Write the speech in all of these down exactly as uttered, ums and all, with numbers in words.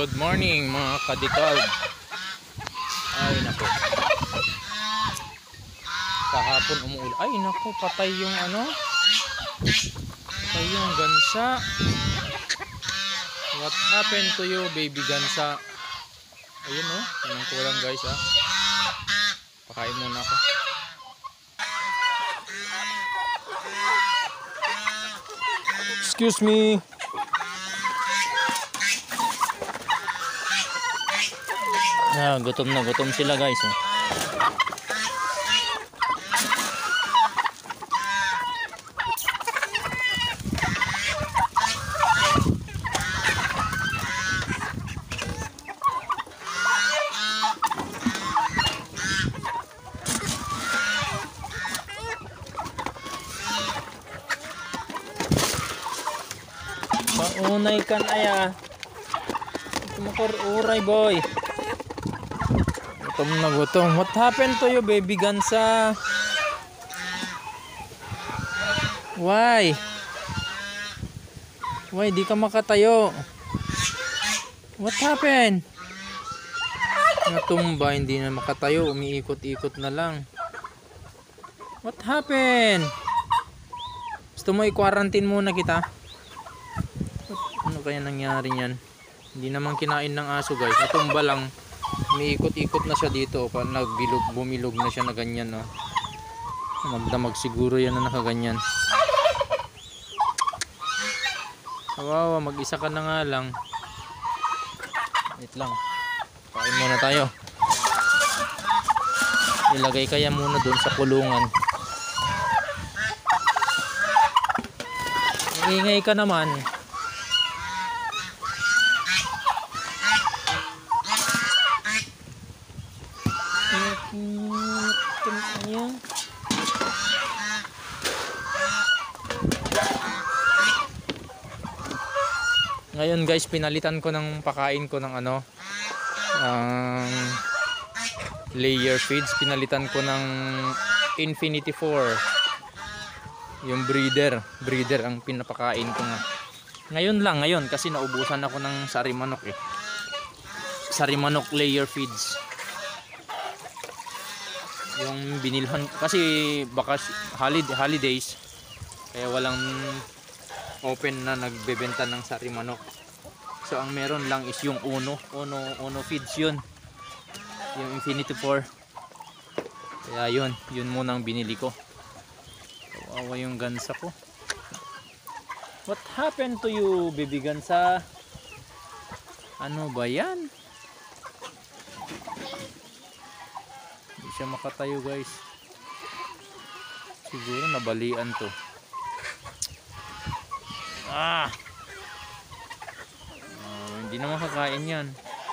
Good morning mga kadikal. Ay nako. Kahapon umuulan. Ay nako, patay yung ano? Patay yung gansa. What happened to you, baby gansa? Ayun oh, tingnan ko lang guys ah. Pakain muna ako. Excuse me. Ah, gutom na gutom sila guys. Eh. Paunay kan aya. Tumakor uray boy. Gutom na gutom. What happened to you, baby gansa? Why? Why di ka makatayo? What happened? Natumba, hindi na makatayo. Umiikot-ikot na lang. What happened? Gusto mo i-quarantine muna kita? Ano kaya nangyari niyan? Hindi naman kinain ng aso guys. Natumba lang. Umiikot-ikot na siya dito. Nagbilog, bumilog na siya na ganyan. No? Magdamag siguro yan na nakaganyan. Kawawa, mag-isa ka na nga lang. Wait lang. Kain muna tayo. Ilagay kaya muna doon sa kulungan. Ingay ka naman. Ngayon guys, pinalitan ko ng pakain ko ng ano um, layer feeds. Pinalitan ko ng Infinity four, yung breeder breeder ang pinapakain ko nga. Ngayon lang, ngayon kasi naubusan ako ng sari manok eh. Sari manok layer feeds yung binilhan kasi baka holiday, holidays kaya walang open na nagbebenta ng sari manok. So ang meron lang is yung Uno Uno, Uno feeds yun, yung Infinity four. Kaya yun, yun muna ang binili ko. Kawawa yung gansa ko. What happened to you, baby gansa? Ano ba yan? Hindi siya makatayo guys. Siguro nabalian to. Ah, oh, hindi na makakain yan.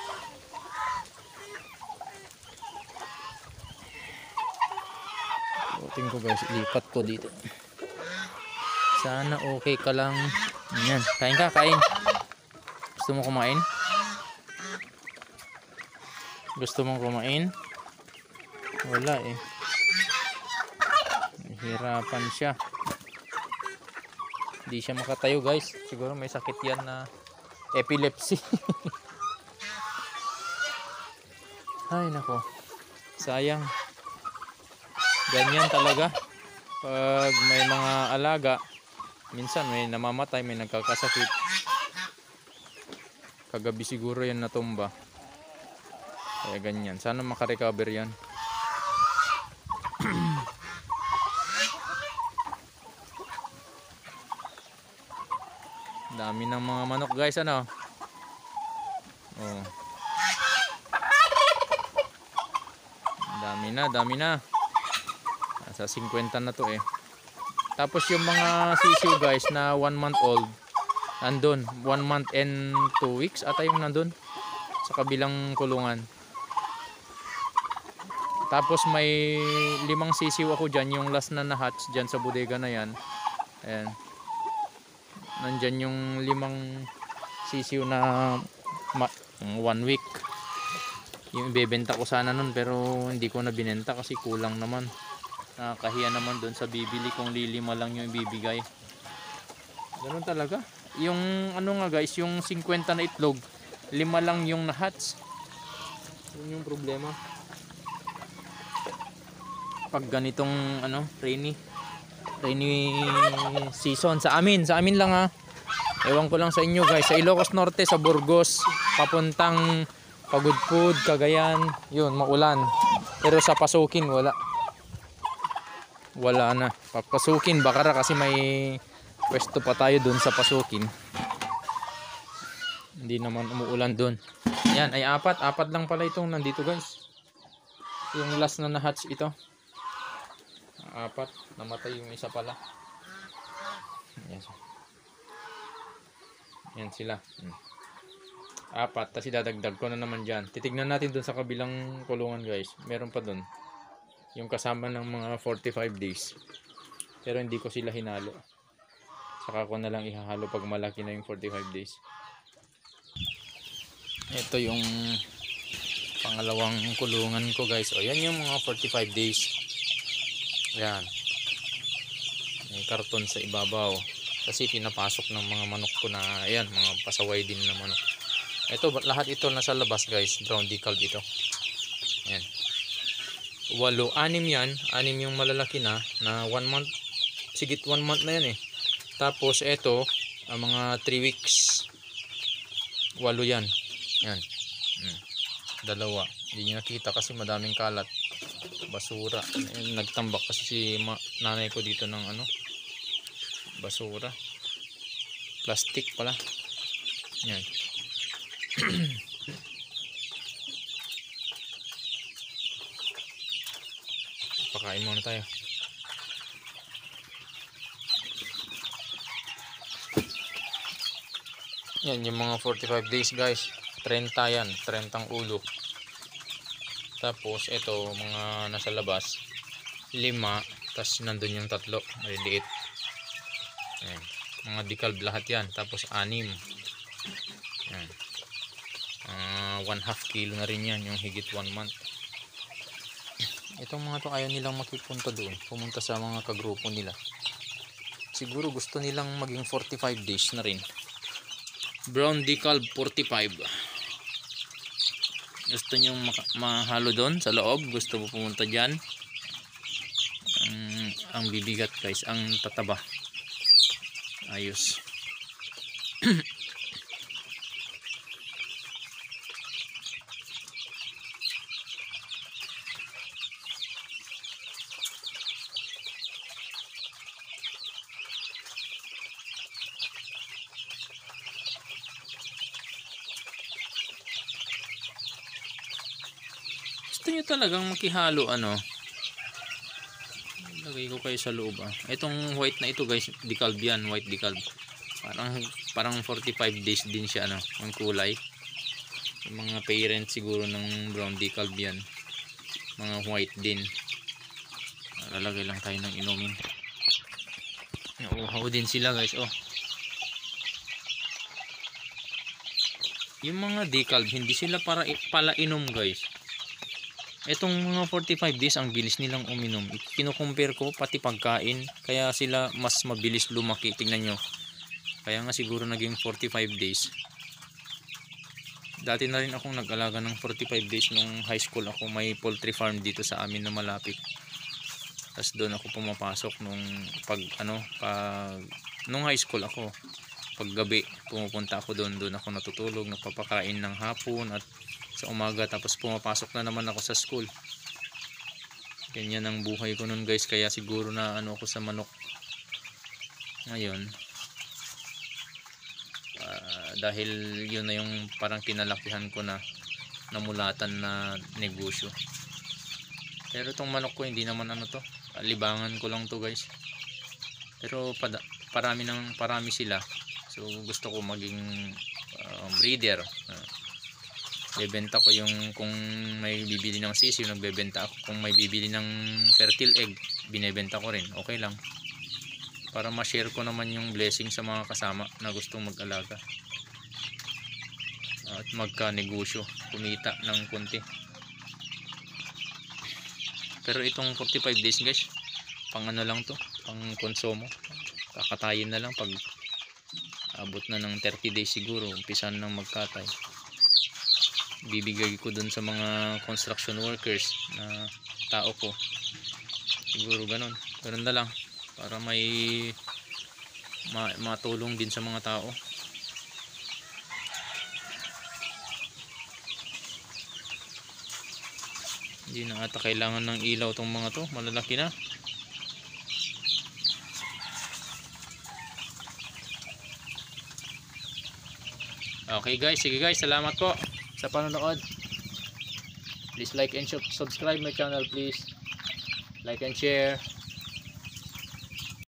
Tingin ko guys, lipat ko dito. Sana okay ka lang. Ayan, kain ka, kain. Gusto mo kumain? Gusto mong kumain? Wala eh. Hirapan siya. Hindi siya makatayo guys. Siguro may sakit yan na epilepsy. Ay nako. Sayang. Ganyan talaga. Pag may mga alaga, minsan may namamatay, may nagkakasakit. Kagabi siguro yan natumba. Kaya ganyan. Sana makarecover yan. Dami ng mga manok guys, ano? Oh. Dami na, dami na. Sa fifty na to eh. Tapos yung mga sisiw guys na one month old, nandun. one month and two weeks ata yung nandun. Sa kabilang kulungan. Tapos may limang sisiw ako dyan. Yung last na na-hatch dyan sa bodega na yan. Ayan. Nandyan yung limang sisiw na one week. Yung ibebenta ko sana nun pero hindi ko na binenta kasi kulang naman. Nakakahiya naman doon sa bibili kung lilima lang yung ibibigay. Ganun talaga. Yung ano nga guys, yung fifty na itlog, lima lang yung na-hatch. Yun yung problema. Pag ganitong ano, rainy rainy season sa amin, sa amin lang ha. Ewan ko lang sa inyo guys, sa Ilocos Norte, sa Burgos, papuntang Pagudpud, Cagayan, yun maulan. Pero sa Pasukin wala. Wala na. Papasukin Bacara kasi may pwesto pa tayo dun sa Pasukin. Hindi naman umuulan dun. Yan ay apat, apat lang pala itong nandito guys. Yung last na na-hatch ito. Apat, namatay yung isa pala. Yan, yan sila. Hmm. Apat, tapos idadagdag ko na naman dyan. Titignan natin dun sa kabilang kulungan guys. Meron pa dun. Yung kasama ng mga forty-five days. Pero hindi ko sila hinalo. Saka ko na lang ihahalo pag malaki na yung forty-five days. Ito yung pangalawang kulungan ko guys. O yan yung mga forty-five days. Yan. May karton sa ibabaw. Kasi pinapasok ng mga manok ko na, ayan, mga pasaway din na manok. Ito, lahat ito nasa labas guys. Brown decal dito. Ayan. Walo, anim yan. Anim yung malalaki na, na one month. Sigit one month na yan eh. Tapos ito, ang mga three weeks. Walo yan. Yan. Hmm. Dalawa. Hindi nyo nakita kasi madaming kalat. Basura. Nagtambak kasi si nanay ko dito ng ano, basura, plastic pala. Yan. Pakain muna tayo. Yan yung mga forty-five days guys. thirty yan, thirty ang ulo. Tapos ito mga nasa labas lima, tas nandun yung tatlo maliliit. Ayan. Mga decal lahat yan. Tapos anim. Ayan. Uh, one half kilo na rin yan, yung higit one month. Itong mga to ayaw nilang makipunta doon, pumunta sa mga kagrupo nila. Siguro gusto nilang maging forty-five days na rin. Brown decal forty-five. Gusto nyo mahalo doon sa loob, gusto mo pumunta dyan. Ang, ang bibigat guys, ang tataba. Ayos. Gusto nyo talagang makihalo ano, lagay ko kayo sa loob ah. Itong white na ito guys, decal yan, white decal. Parang parang forty-five days din siya ano, ang kulay. Yung mga parents siguro ng brown decal yan. Mga white din. Lalagay lang tayo ng inumin. Nauuhaw din sila guys, oh. Yung mga decal hindi sila para pala inom guys. Etong mga forty-five days ang bilis nilang uminom. Kino-compare ko pati pagkain, kaya sila mas mabilis lumaki. Tingnan nyo. Kaya nga siguro naging forty-five days. Dati na rin akong nag-alaga ng forty-five days nung high school ako. May poultry farm dito sa amin na malapit. Tapos doon ako pumapasok nung pag ano, pag nung high school ako. Pag gabi pumupunta ako doon, doon ako natutulog, nagpapakain ng hapon at sa umaga, tapos pumapasok na naman ako sa school. Ganyan ang buhay ko nun guys, kaya siguro na ano ako sa manok. Ngayon uh, dahil yun na yung parang kinalakihan ko na namulatan na negosyo. Pero itong manok ko hindi naman ano to, libangan ko lang to guys. Pero pada, parami ng parami sila, so gusto ko maging uh, breeder. uh, Bebenta ko yung, kung may bibili ng sisiw, nagbebenta ako. Kung may bibili ng fertile egg, binebenta ko rin. Okay lang. Para ma-share ko naman yung blessing sa mga kasama na gustong mag-alaga. At magka-negosyo, kumita ng konti. Pero itong forty-five days guys, pang ano lang to, pang konsumo. Kakatayin na lang pag abot na ng thirty days siguro, umpisan ng magkatay. bibigay ko dun sa mga construction workers na tao ko. Siguro ganun, ganun na lang para may ma matulong din sa mga tao. Hindi na ata kailangan ng ilaw tong mga to, malalaki na. Okay guys, sige guys, salamat po sa panonood. Please like and subscribe my channel, please. Like and share.